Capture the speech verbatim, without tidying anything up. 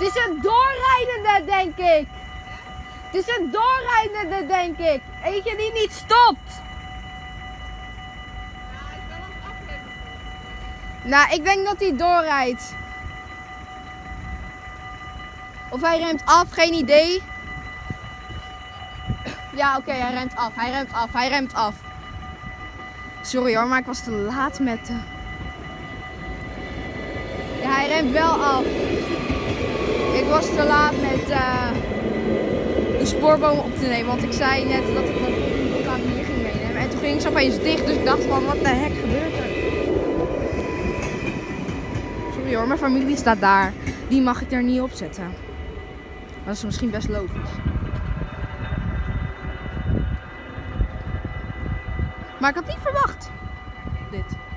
Het is een doorrijdende, denk ik. Het is een doorrijdende, denk ik. Eentje die niet stopt. Ja, hij is wel aan het afremmen. Nou, ik denk dat hij doorrijdt. Of hij remt af, geen idee. Ja, oké, okay, hij remt af. Hij remt af, hij remt af. Sorry hoor, maar ik was te laat met de... Ja, hij remt wel af. Ik was te laat met uh, de spoorboom op te nemen. Want ik zei net dat ik mijn volgende hier ging meenemen. En toen ging ze opeens dicht. Dus ik dacht van, wat de hek gebeurt er? Sorry hoor, mijn familie staat daar. Die mag ik er niet op zetten. Maar dat is misschien best logisch. Maar ik had niet verwacht. Dit.